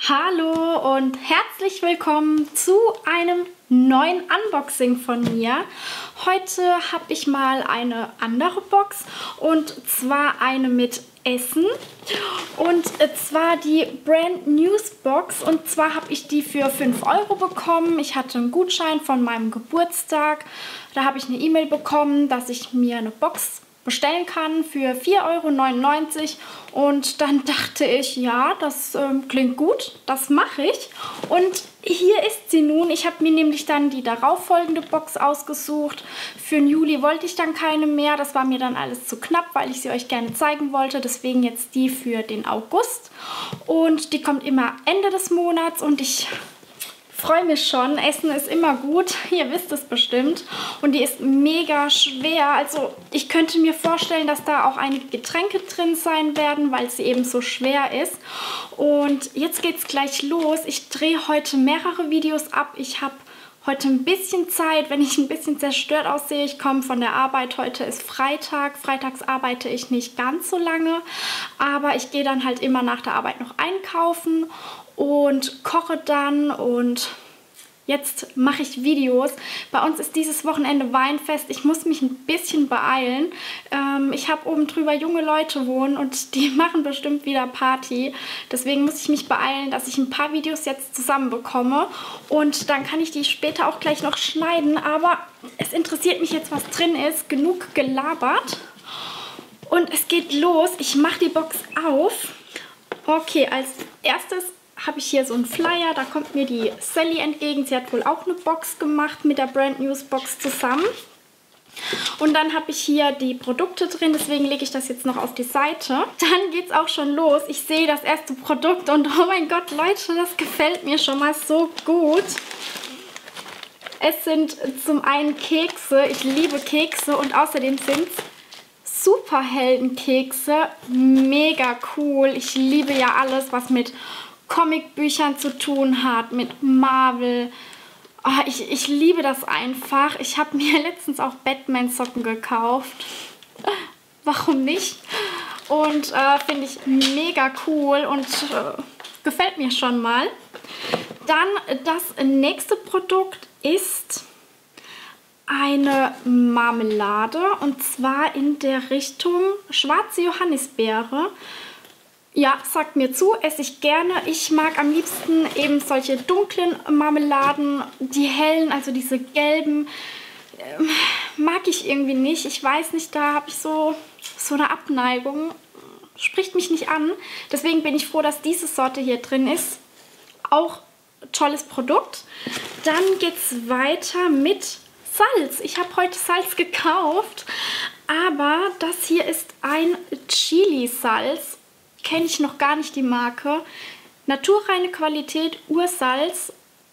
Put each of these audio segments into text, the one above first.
Hallo und herzlich willkommen zu einem neuen Unboxing von mir. Heute habe ich mal eine andere Box und zwar eine mit Essen und zwar die Brand News Box, und zwar habe ich die für 5 € bekommen. Ich hatte einen Gutschein von meinem Geburtstag, da habe ich eine E-Mail bekommen, dass ich mir eine Box bestellen kann für 4,99 € und dann dachte ich, ja, das klingt gut, das mache ich. Und hier ist sie nun. Ich habe mir nämlich dann die darauffolgende Box ausgesucht. Für den Juli wollte ich dann keine mehr, das war mir dann alles zu knapp, weil ich sie euch gerne zeigen wollte. Deswegen jetzt die für den August und die kommt immer Ende des Monats und ich freue mich schon. Essen ist immer gut, ihr wisst es bestimmt. Und die ist mega schwer. Also ich könnte mir vorstellen, dass da auch einige Getränke drin sein werden, weil sie eben so schwer ist. Und jetzt geht's gleich los. Ich drehe heute mehrere Videos ab. Ich habe heute ein bisschen Zeit, wenn ich ein bisschen zerstört aussehe. Ich komme von der Arbeit. Heute ist Freitag. Freitags arbeite ich nicht ganz so lange. Aber ich gehe dann halt immer nach der Arbeit noch einkaufen und koche dann, und jetzt mache ich Videos. Bei uns ist dieses Wochenende Weinfest. Ich muss mich ein bisschen beeilen. Ich habe oben drüber junge Leute wohnen und die machen bestimmt wieder Party. Deswegen muss ich mich beeilen, dass ich ein paar Videos jetzt zusammenbekomme. Und dann kann ich die später auch gleich noch schneiden. Aber es interessiert mich jetzt, was drin ist. Genug gelabert. Und es geht los. Ich mache die Box auf. Okay, als erstes habe ich hier so einen Flyer, da kommt mir die Sally entgegen. Sie hat wohl auch eine Box gemacht mit der Brand News Box zusammen. Und dann habe ich hier die Produkte drin, deswegen lege ich das jetzt noch auf die Seite. Dann geht es auch schon los. Ich sehe das erste Produkt und oh mein Gott, Leute, das gefällt mir schon mal so gut. Es sind zum einen Kekse, ich liebe Kekse, und außerdem sind es Superheldenkekse. Mega cool. Ich liebe ja alles, was mit Comicbüchern zu tun hat, mit Marvel. Oh, ich liebe das einfach. Ich habe mir letztens auch Batman-Socken gekauft. Warum nicht? Und finde ich mega cool und gefällt mir schon mal. Dann das nächste Produkt ist eine Marmelade, und zwar in der Richtung schwarze Johannisbeere. Ja, sagt mir zu, esse ich gerne. Ich mag am liebsten eben solche dunklen Marmeladen. Die hellen, also diese gelben, mag ich irgendwie nicht. Ich weiß nicht, da habe ich so eine Abneigung. Spricht mich nicht an. Deswegen bin ich froh, dass diese Sorte hier drin ist. Auch tolles Produkt. Dann geht es weiter mit Salz. Ich habe heute Salz gekauft, aber das hier ist ein Chili-Salz. Kenne ich noch gar nicht die Marke. Naturreine Qualität, Ursalz,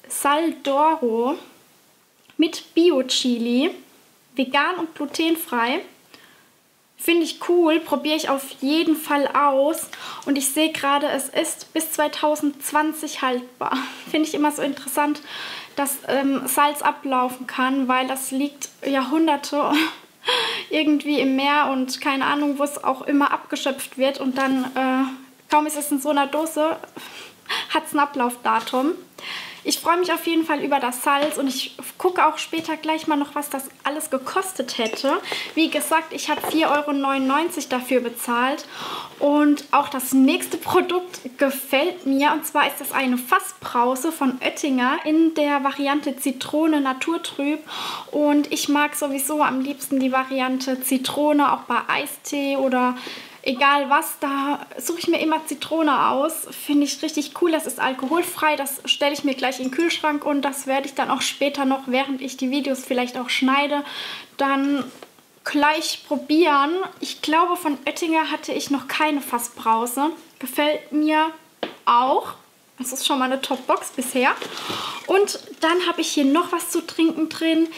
Saldoro mit Bio-Chili, vegan und glutenfrei. Finde ich cool, probiere ich auf jeden Fall aus. Und ich sehe gerade, es ist bis 2020 haltbar. Finde ich immer so interessant, dass Salz ablaufen kann, weil das liegt Jahrhunderte irgendwie im Meer und keine Ahnung, wo es auch immer abgeschöpft wird, und dann, kaum ist es in so einer Dose, hat es ein Ablaufdatum. Ich freue mich auf jeden Fall über das Salz, und ich gucke auch später gleich mal noch, was das alles gekostet hätte. Wie gesagt, ich habe 4,99 € dafür bezahlt, und auch das nächste Produkt gefällt mir, und zwar ist das eine Fassbrause von Oettinger in der Variante Zitrone Naturtrüb, und ich mag sowieso am liebsten die Variante Zitrone, auch bei Eistee oder egal was, da suche ich mir immer Zitrone aus. Finde ich richtig cool. Das ist alkoholfrei. Das stelle ich mir gleich in den Kühlschrank, und das werde ich dann auch später noch, während ich die Videos vielleicht auch schneide, dann gleich probieren. Ich glaube, von Oettinger hatte ich noch keine Fassbrause. Gefällt mir auch. Das ist schon mal eine Top-Box bisher. Und dann habe ich hier noch was zu trinken drin.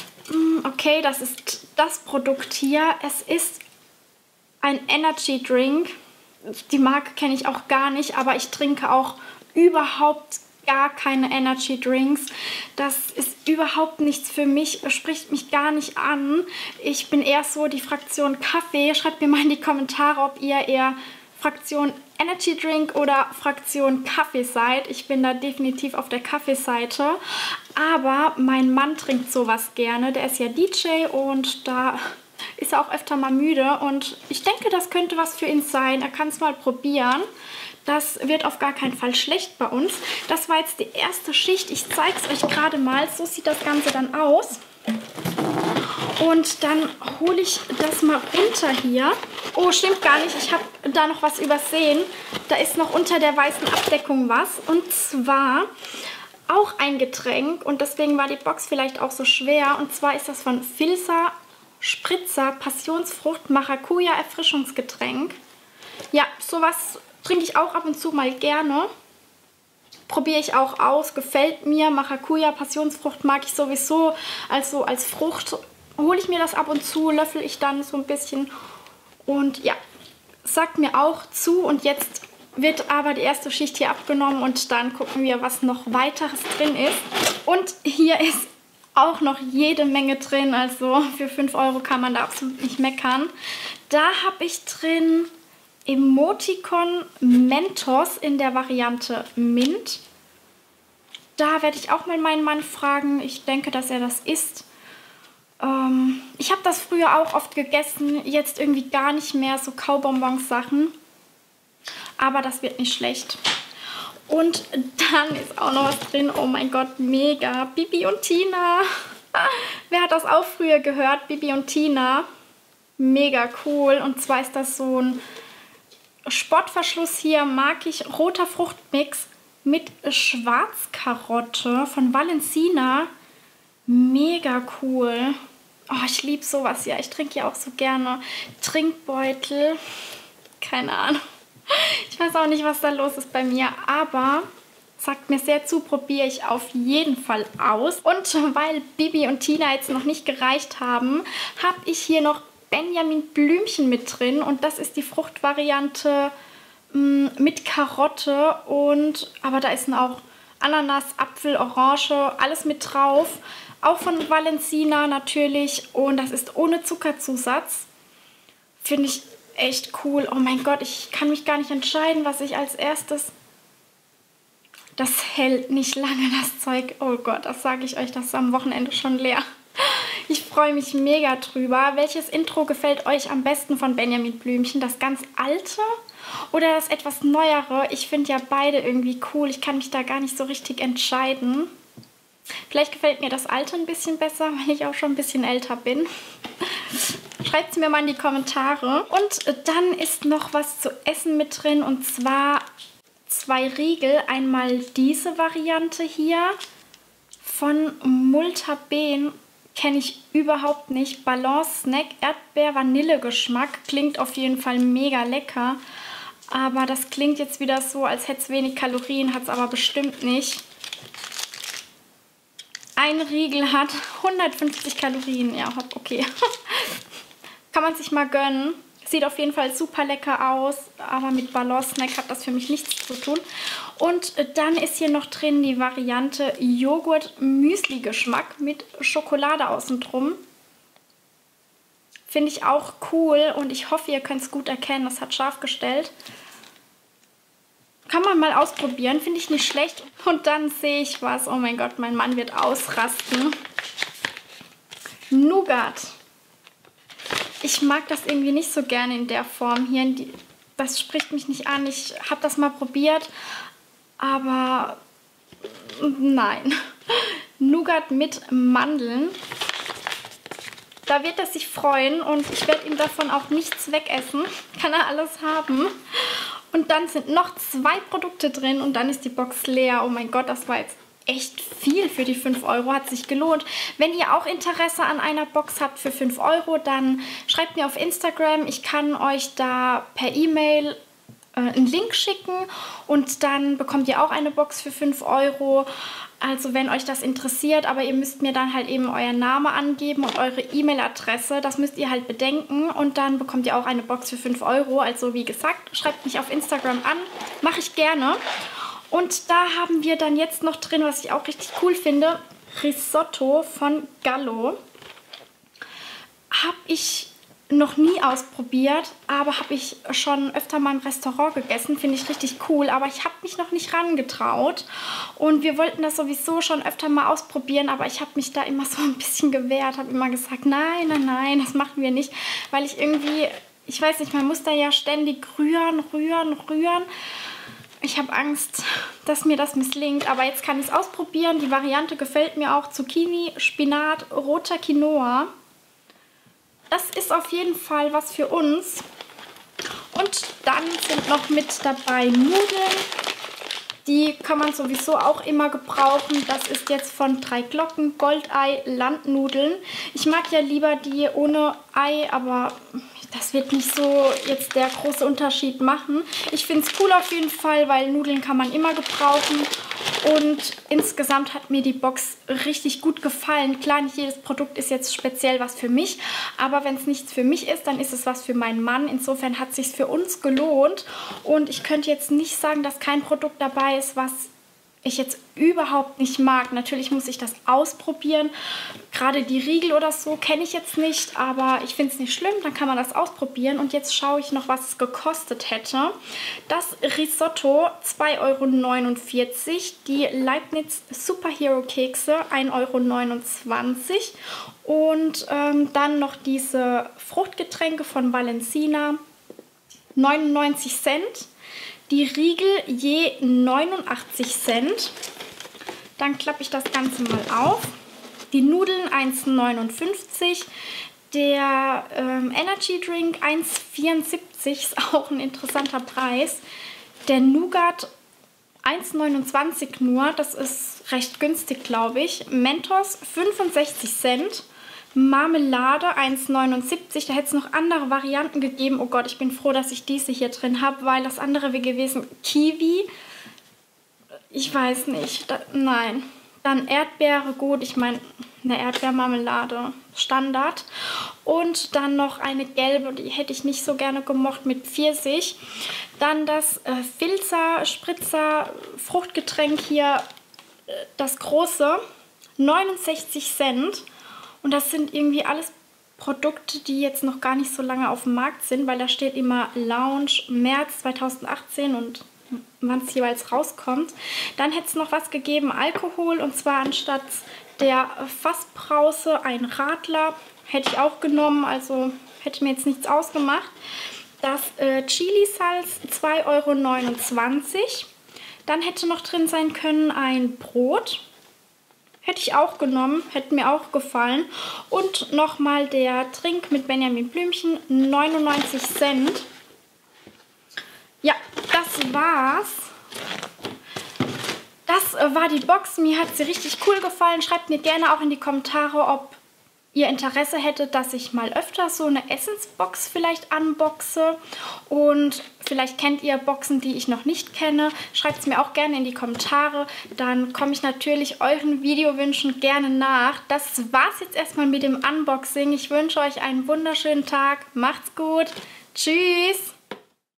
Okay, das ist das Produkt hier. Es ist ein Energy Drink. Die Marke kenne ich auch gar nicht, aber ich trinke auch überhaupt gar keine Energy Drinks. Das ist überhaupt nichts für mich, spricht mich gar nicht an. Ich bin eher so die Fraktion Kaffee. Schreibt mir mal in die Kommentare, ob ihr eher Fraktion Energy Drink oder Fraktion Kaffee seid. Ich bin da definitiv auf der Kaffeeseite. Aber mein Mann trinkt sowas gerne. Der ist ja DJ und da ist er auch öfter mal müde. Und ich denke, das könnte was für ihn sein. Er kann es mal probieren. Das wird auf gar keinen Fall schlecht bei uns. Das war jetzt die erste Schicht. Ich zeige es euch gerade mal. So sieht das Ganze dann aus. Und dann hole ich das mal runter hier. Oh, stimmt gar nicht. Ich habe da noch was übersehen. Da ist noch unter der weißen Abdeckung was. Und zwar auch ein Getränk. Und deswegen war die Box vielleicht auch so schwer. Und zwar ist das von Filzer Spritzer Passionsfrucht Maracuja Erfrischungsgetränk. Ja, sowas trinke ich auch ab und zu mal gerne. Probiere ich auch aus. Gefällt mir. Maracuja Passionsfrucht mag ich sowieso. Also als Frucht hole ich mir das ab und zu, löffel ich dann so ein bisschen und ja, sagt mir auch zu. Und jetzt wird aber die erste Schicht hier abgenommen und dann gucken wir, was noch weiteres drin ist. Und hier ist auch noch jede Menge drin, also für 5 Euro kann man da absolut nicht meckern. Da habe ich drin Emoticon Mentos in der Variante Mint. Da werde ich auch mal meinen Mann fragen. Ich denke, dass er das isst. Ich habe das früher auch oft gegessen, jetzt irgendwie gar nicht mehr, so Kaubonbons-Sachen. Aber das wird nicht schlecht. Und dann ist auch noch was drin, oh mein Gott, mega. Bibi und Tina. Wer hat das auch früher gehört? Bibi und Tina. Mega cool. Und zwar ist das so ein Sportverschluss hier, mag ich. Roter Fruchtmix mit Schwarzkarotte von Valencina. Mega cool. Oh, ich liebe sowas ja. Ich trinke ja auch so gerne Trinkbeutel. Keine Ahnung. Ich weiß auch nicht, was da los ist bei mir. Aber sagt mir sehr zu, probiere ich auf jeden Fall aus. Und weil Bibi und Tina jetzt noch nicht gereicht haben, habe ich hier noch Benjamin Blümchen mit drin. Und das ist die Fruchtvariante mit Karotte. Aber da ist auch Ananas, Apfel, Orange, alles mit drauf. Auch von Valencina natürlich. Und das ist ohne Zuckerzusatz. Finde ich echt cool. Oh mein Gott, ich kann mich gar nicht entscheiden, was ich als erstes... Das hält nicht lange, das Zeug. Oh Gott, das sage ich euch, das ist am Wochenende schon leer. Ich freue mich mega drüber. Welches Intro gefällt euch am besten von Benjamin Blümchen? Das ganz alte oder das etwas neuere? Ich finde ja beide irgendwie cool. Ich kann mich da gar nicht so richtig entscheiden. Vielleicht gefällt mir das alte ein bisschen besser, weil ich auch schon ein bisschen älter bin. Schreibt es mir mal in die Kommentare. Und dann ist noch was zu essen mit drin. Und zwar 2 Riegel. Einmal diese Variante hier von Multaben. Kenne ich überhaupt nicht. Balance Snack, Erdbeer-Vanille-Geschmack. Klingt auf jeden Fall mega lecker. Aber das klingt jetzt wieder so, als hätte es wenig Kalorien. Hat es aber bestimmt nicht. Ein Riegel hat 150 Kalorien. Ja, okay. Kann man sich mal gönnen. Sieht auf jeden Fall super lecker aus. Aber mit Balance Snack hat das für mich nichts zu tun. Und dann ist hier noch drin die Variante Joghurt-Müsli-Geschmack mit Schokolade außen drum. Finde ich auch cool. Und ich hoffe, ihr könnt es gut erkennen. Das hat scharf gestellt. Kann man mal ausprobieren, finde ich nicht schlecht. Und dann sehe ich was. Oh mein Gott, mein Mann wird ausrasten. Nougat. Ich mag das irgendwie nicht so gerne in der Form hier. Das spricht mich nicht an. Ich habe das mal probiert, aber nein. Nougat mit Mandeln. Da wird er sich freuen und ich werde ihm davon auch nichts wegessen. Kann er alles haben. Und dann sind noch 2 Produkte drin und dann ist die Box leer. Oh mein Gott, das war jetzt echt viel für die 5 Euro. Hat sich gelohnt. Wenn ihr auch Interesse an einer Box habt für 5 Euro, dann schreibt mir auf Instagram. Ich kann euch da per E-Mail einen Link schicken und dann bekommt ihr auch eine Box für 5 Euro. Also wenn euch das interessiert, aber ihr müsst mir dann halt eben euren Namen angeben und eure E-Mail-Adresse. Das müsst ihr halt bedenken und dann bekommt ihr auch eine Box für 5 Euro. Also wie gesagt, schreibt mich auf Instagram an. Mache ich gerne. Und da haben wir dann jetzt noch drin, was ich auch richtig cool finde, Risotto von Gallo. Habe ich noch nie ausprobiert, aber habe ich schon öfter mal im Restaurant gegessen. Finde ich richtig cool, aber ich habe mich noch nicht rangetraut. Und wir wollten das sowieso schon öfter mal ausprobieren, aber ich habe mich da immer so ein bisschen gewehrt. Habe immer gesagt, nein, nein, nein, das machen wir nicht. Weil ich irgendwie, ich weiß nicht, man muss da ja ständig rühren. Ich habe Angst, dass mir das misslingt, aber jetzt kann ich es ausprobieren. Die Variante gefällt mir auch. Zucchini, Spinat, roter Quinoa. Das ist auf jeden Fall was für uns. Und dann sind noch mit dabei Nudeln. Die kann man sowieso auch immer gebrauchen. Das ist jetzt von 3 Glocken Goldei Landnudeln. Ich mag ja lieber die ohne Ei, aber das wird nicht so jetzt der große Unterschied machen. Ich finde es cool auf jeden Fall, weil Nudeln kann man immer gebrauchen. Und insgesamt hat mir die Box richtig gut gefallen. Klar, nicht jedes Produkt ist jetzt speziell was für mich, aber wenn es nichts für mich ist, dann ist es was für meinen Mann. Insofern hat es sich für uns gelohnt und ich könnte jetzt nicht sagen, dass kein Produkt dabei ist, was ich jetzt überhaupt nicht mag. Natürlich muss ich das ausprobieren. Gerade die Riegel oder so kenne ich jetzt nicht, aber ich finde es nicht schlimm, dann kann man das ausprobieren. Und jetzt schaue ich noch, was es gekostet hätte. Das Risotto 2,49 €, die Leibniz Superhero Kekse 1,29 € und dann noch diese Fruchtgetränke von Valensina 99 Cent. Die Riegel je 89 Cent. Dann klappe ich das Ganze mal auf. Die Nudeln 1,59. Der Energy Drink 1,74 ist auch ein interessanter Preis. Der Nougat 1,29 nur. Das ist recht günstig, glaube ich. Mentos 65 Cent. Marmelade 1,79. Da hätte es noch andere Varianten gegeben. Oh Gott, ich bin froh, dass ich diese hier drin habe, weil das andere wäre gewesen Kiwi. Ich weiß nicht. Nein. Dann Erdbeere, gut. Ich meine, eine Erdbeermarmelade, Standard. Und dann noch eine gelbe, die hätte ich nicht so gerne gemocht, mit Pfirsich. Dann das Filzer Spritzer Fruchtgetränk hier, das große, 69 Cent. Und das sind irgendwie alles Produkte, die jetzt noch gar nicht so lange auf dem Markt sind, weil da steht immer Launch März 2018 und wann es jeweils rauskommt. Dann hätte es noch was gegeben, Alkohol, und zwar anstatt der Fassbrause ein Radler. Hätte ich auch genommen, also hätte mir jetzt nichts ausgemacht. Das Chili-Salz 2,29 €. Dann hätte noch drin sein können ein Brot. Hätte ich auch genommen, hätte mir auch gefallen. Und nochmal der Trink mit Benjamin Blümchen, 99 Cent. Ja, das war's. Das war die Box. Mir hat sie richtig cool gefallen. Schreibt mir gerne auch in die Kommentare, ob ihr Interesse hättet, dass ich mal öfter so eine Essensbox vielleicht unboxe. Und vielleicht kennt ihr Boxen, die ich noch nicht kenne. Schreibt es mir auch gerne in die Kommentare. Dann komme ich natürlich euren Videowünschen gerne nach. Das war's jetzt erstmal mit dem Unboxing. Ich wünsche euch einen wunderschönen Tag. Macht's gut. Tschüss.